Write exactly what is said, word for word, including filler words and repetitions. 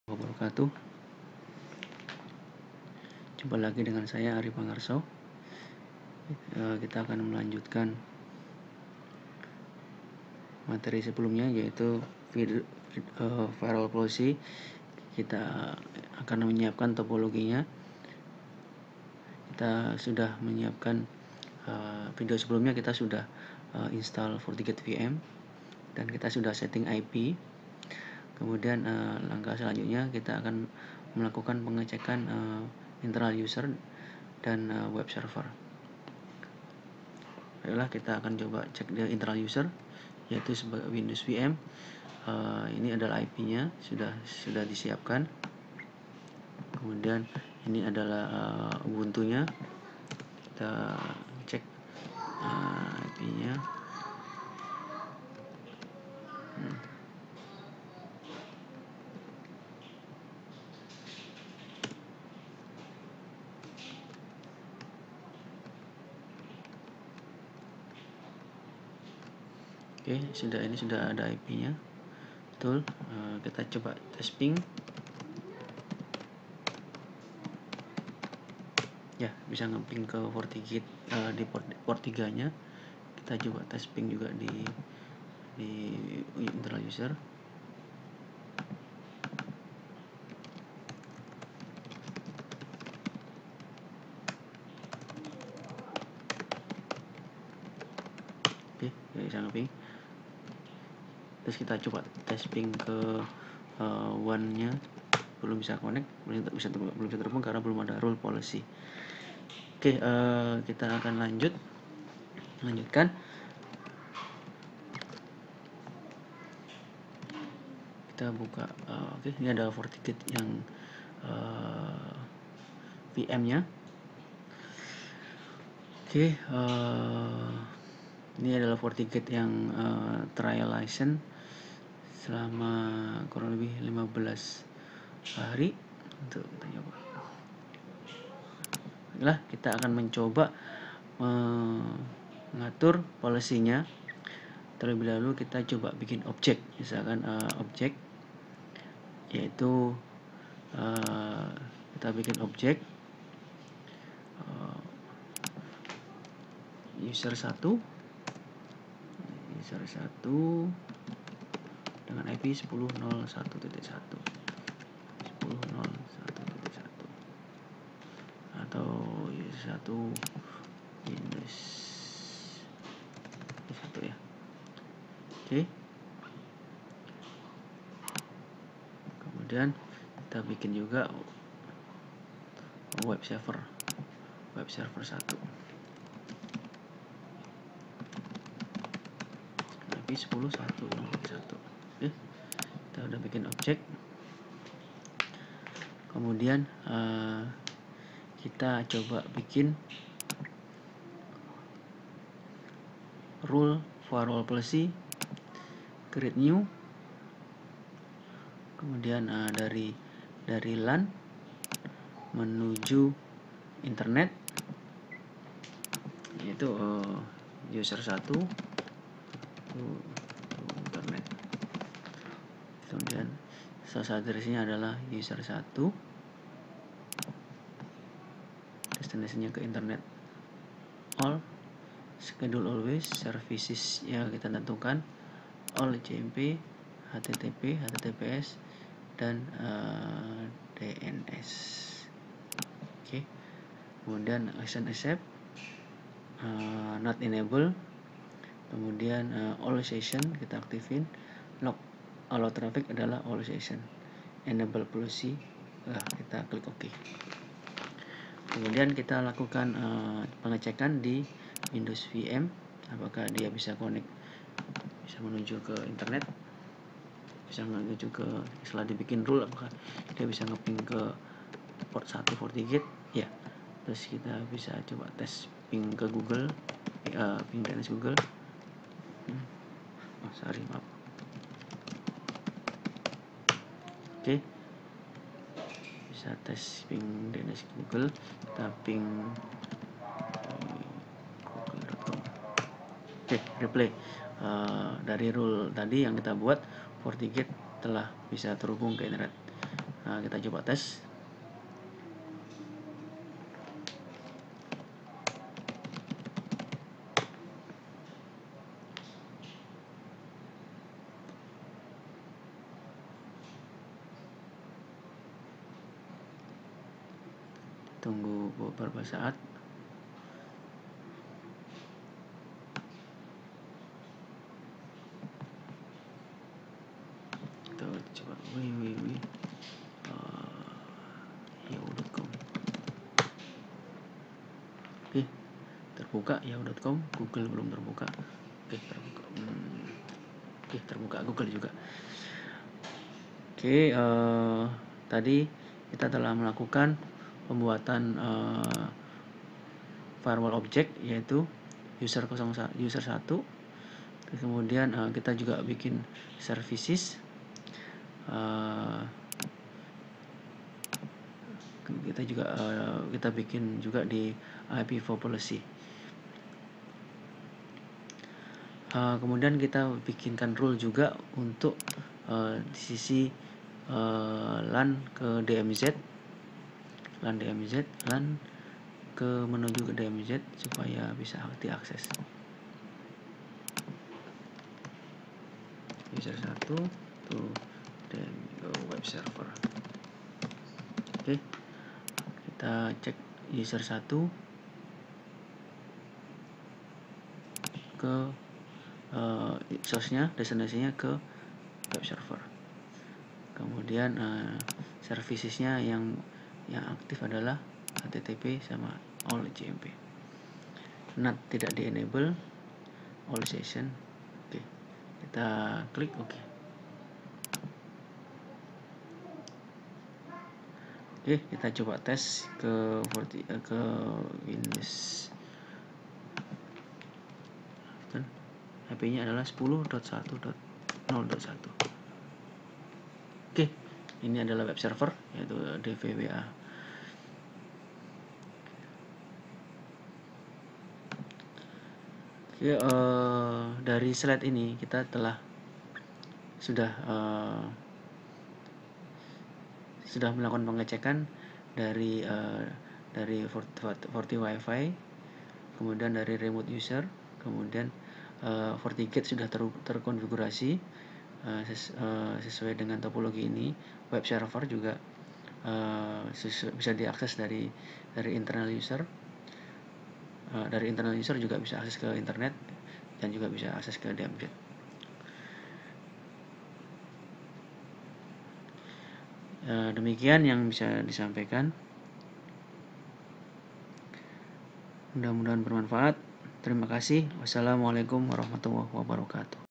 Wabarakatuh. Jumpa lagi dengan saya Ari Pangarso. Kita akan melanjutkan materi sebelumnya, yaitu firewall policy. Kita akan menyiapkan topologinya. Kita sudah menyiapkan video sebelumnya, kita sudah install FortiGate V M dan kita sudah setting I P. Kemudian uh, langkah selanjutnya kita akan melakukan pengecekan uh, internal user dan uh, web server. Baiklah, kita akan coba cek di internal user, yaitu sebagai Windows V M. Uh, ini adalah I P-nya, sudah sudah disiapkan. Kemudian ini adalah uh, Ubuntu-nya. Kita cek uh, I P-nya. Hmm. Oke, sudah ini sudah ada I P-nya. Betul. Uh, kita coba tes ping. Ya, bisa ngeping ke FortiGate uh, di port, port tiga-nya. Kita coba tes ping juga di di internal user. Oke, ya bisa ngeping. Terus kita coba tes ping ke uh, one-nya, belum bisa connect, belum bisa belum bisa terhubung karena belum ada role policy. Oke, uh, kita akan lanjut lanjutkan. Kita buka. Uh, Oke, ini ada FortiGate yang uh, V M-nya. Oke, uh, ini adalah FortiGate yang uh, trial license selama kurang lebih lima belas hari untuk kita coba. Baiklah, kita akan mencoba mengatur policy-nya. Terlebih dahulu kita coba bikin objek, misalkan uh, objek, yaitu uh, kita bikin objek uh, user satu user satu dengan I P sepuluh dot nol satu titik satu sepuluh dot nol satu titik satu atau user satu Windows satu ya. Oke. Kemudian kita bikin juga web server web server satu I P sepuluh dot satu dot nol satu. Oke, kita udah bikin objek. Kemudian uh, kita coba bikin rule firewall policy, create new. Kemudian uh, dari dari LAN menuju internet, yaitu uh, user satu to, to internet. Kemudian source address-nya adalah user satu, destinasinya ke internet. All schedule always, services yang kita tentukan all C M P, H T T P, H T T P S, dan uh, D N S. Oke. Okay. Kemudian action accept, uh, not enable. Kemudian uh, all session kita aktifin. Log allow traffic adalah all session. Enable policy, nah, kita klik OK. Kemudian kita lakukan uh, pengecekan di Windows V M, apakah dia bisa connect, bisa menuju ke internet, bisa menuju ke, setelah dibikin rule, apakah dia bisa ngeping ke port satu FortiGate ya. Terus kita bisa coba tes ping ke Google, uh, ping D N S Google. hmm. oh sorry maaf oke okay. Bisa tes ping D N S Google, kita ping google dot com. Oke, okay, replay. Uh, dari rule tadi yang kita buat, FortiGate telah bisa terhubung ke internet. Nah, kita coba tes. Tunggu beberapa saat. Kita coba www uh, yahoo dot com. Oke, terbuka yahoo dot com. Google belum terbuka. Oke, terbuka. Hmm. Oke, terbuka Google juga. Oke, uh, tadi kita telah melakukan pembuatan uh, firewall object, yaitu user nol satu, user satu. Kemudian uh, kita juga bikin services. Uh, kita juga uh, kita bikin juga di I P v four policy. Uh, kemudian kita bikinkan rule juga untuk uh, di sisi uh, LAN ke D M Z, LAN D M Z, LAN ke menuju ke D M Z supaya bisa diakses. User satu to dan web server. Oke, kita cek user satu ke uh, source-nya, destinasinya ke web server. Kemudian uh, services-nya yang yang aktif adalah H T T P sama all J M P. N A T tidak di enable, all session. Oke, kita klik oke. Oke, kita coba tes ke ke Windows. H P-nya adalah sepuluh titik satu titik nol titik satu. Oke, ini adalah web server, yaitu D V W A. Oke, uh, dari slide ini kita telah sudah uh, sudah melakukan pengecekan dari uh, dari forty Wi-Fi, kemudian dari remote user, kemudian uh, FortiGate sudah ter terkonfigurasi uh, ses uh, sesuai dengan topologi ini. Web server juga uh, bisa diakses dari dari internal user. Uh, dari internal user juga bisa akses ke internet dan juga bisa akses ke D M Z. Uh, demikian yang bisa disampaikan. Mudah-mudahan bermanfaat. Terima kasih. Wassalamualaikum warahmatullahi wabarakatuh.